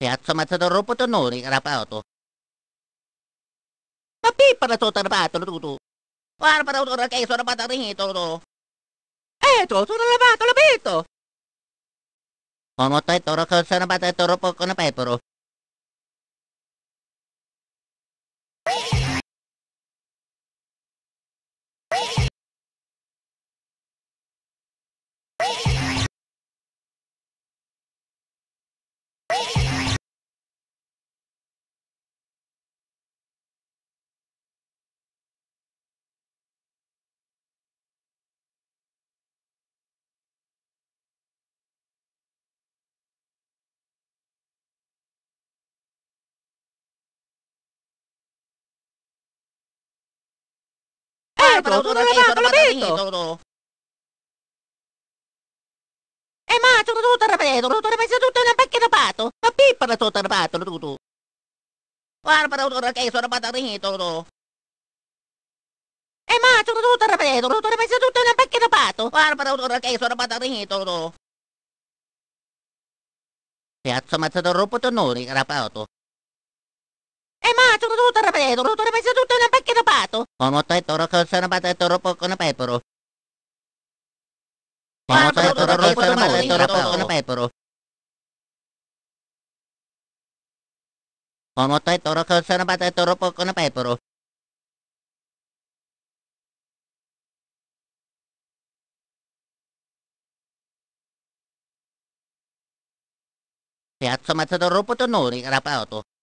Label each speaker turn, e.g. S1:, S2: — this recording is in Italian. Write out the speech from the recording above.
S1: Piazza Matador Potonori, Carapato. Ma pippa la tua tarpato, tu. Guarda per autore che sono patarito, tu. Sono lavato, l'abito. Come te, toro che sono patatoro poco ne pepero. Sono lavato, l'abito. Ma sono tutto rapido, tutto rapido, tutto in un pacchetto pato. Ma pippa la tua tarpato, tu. Guarda per autore che sono patarito, tu. Ma sono tutto rapido, tutto rapido, tutto in un pacchetto pato. Guarda per autore che sono patarito, tu. Piazza Matador Potonori, Carapato. Ma sono tutto rapido, tutto rapido, tutto in un pacchetto pato. Come te, toro che sono patatoro poco ne pepero. Come te, toro che sono patatoro poco ne pepero. Come te, toro che sono patatoro poco ne pepero. Piazza Matador Potonori, Carapato.